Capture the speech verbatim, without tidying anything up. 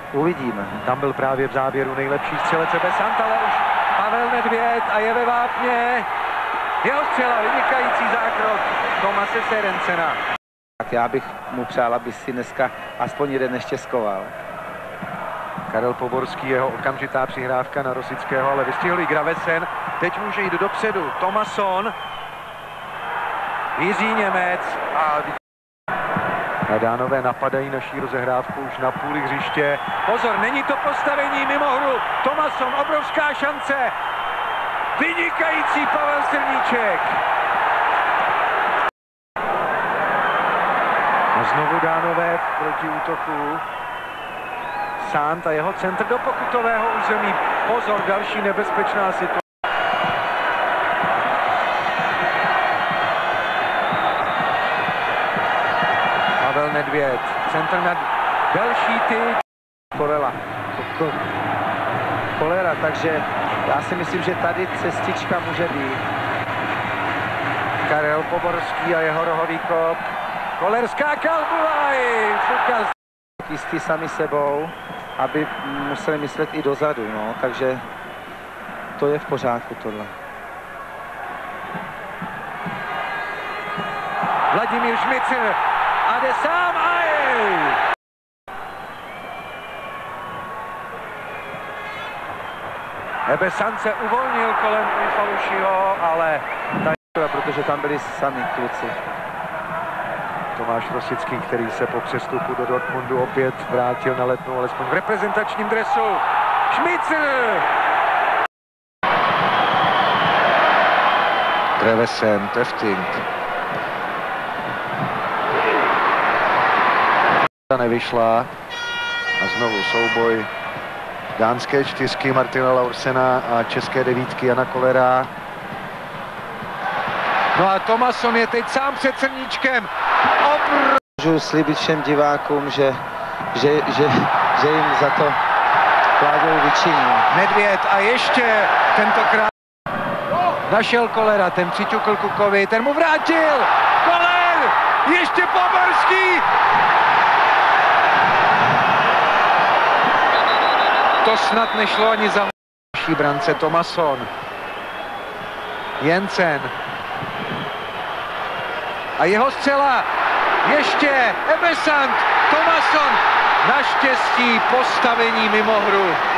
Uvidíme. Tam byl právě v záběru nejlepší střelec Ebesant, ale už Pavel Nedvěd a je ve vápně. Jeho střela, vynikající zákrok Tomase Serencena. Tak já bych mu přál, aby si dneska aspoň jeden neštěskoval. Karel Poborský, jeho okamžitá přihrávka na Rosického, ale vystihl i Gravesen. Teď může jít dopředu Tomasson. Jiří Němec a Dánové napadají naší rozehrávku už na půli hřiště. Pozor, není to postavení mimo hru. Tomasson, obrovská šance. Vynikající Pavel Srníček. A znovu Dánové proti útoku. Sant a jeho centr do pokutového území. Pozor, další nebezpečná situace. Pavel Nedvěd, centr na další ty. Kolela. Kolera, takže já si myslím, že tady cestička může být. Karel Poborský a jeho rohový kop. Koller skákal, Bulaj! Fukal. Jistý sami sebou, aby museli myslet i dozadu, no, takže to je v pořádku tohle. Vladimír Šmicr a jde sám a jej! Ebesant se uvolnil kolem Falušiho, ale protože tam byli sami kluci. Tomáš Rosický, který se po přestupu do Dortmundu opět vrátil na Letnou, alespoň v reprezentačním dresu. Šmicr! Grevesen, Tefting. Nevyšla a znovu souboj dánské čtyřky Martina Laursena a české devítky Jana Kollera. No a Tomasson je teď sám před Srníčkem. Obr... Můžu slíbit všem divákům, že, že, že, že jim za to Kláďou vyčiní. Nedvěd a ještě tentokrát našel Kollera, ten přiťukl Kukovi, ten mu vrátil. Koller! Ještě Poborský! To snad nešlo ani za naší brance. Tomasson. Jensen. A jeho střela. Ještě Ebesant. Tomasson. Naštěstí postavení mimo hru.